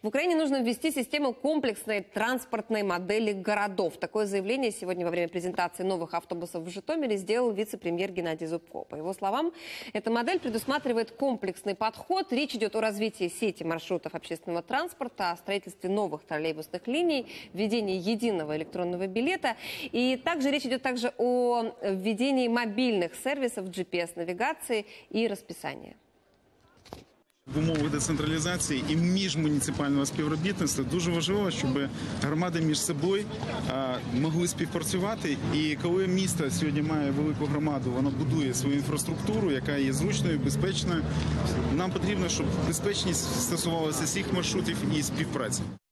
В Украине нужно ввести систему комплексной транспортной модели городов. Такое заявление сегодня во время презентации новых автобусов в Житомире сделал вице-премьер Геннадий Зубко. По его словам, эта модель предусматривает комплексный подход. Речь идет о развитии сети маршрутов общественного транспорта, о строительстве новых троллейбусных линий, введении единого электронного билета. И также речь идет о введении мобильных сервисов GPS-навигации и расписания. В умовах децентралізації і міжмуніципального співробітництва дуже важливо, щоб громади між собою могли співпрацювати. І коли місто сьогодні має велику громаду, воно будує свою інфраструктуру, яка є зручною, безпечною. Нам потрібно, щоб безпечність стосувалася всіх маршрутів і співпраці.